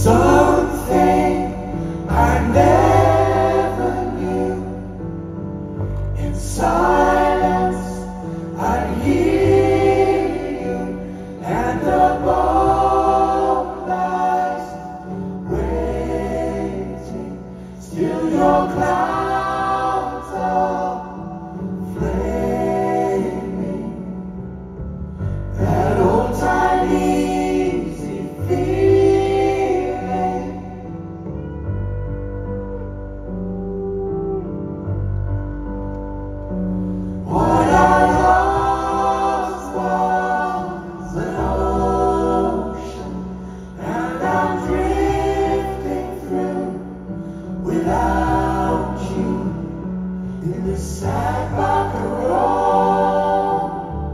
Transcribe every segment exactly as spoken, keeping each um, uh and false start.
something I never knew. In silence I'd hear you, and the boat lies waiting. Still your clouds are flaming. That old time easy feeling. What I lost was an ocean, and I'm drifting through without you in this sad back road.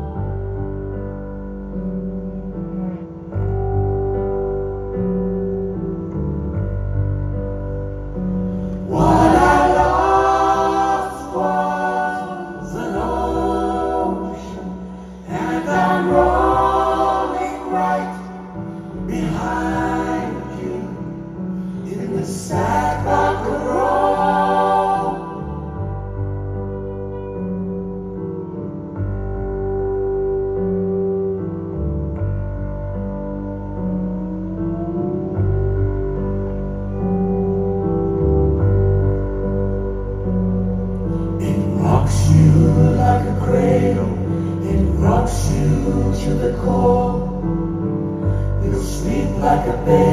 What I lost was an ocean, and I'm rolling right behind you in the sad back road. It rocks you like a cradle, it rocks you to the core. You'll sleep like a baby.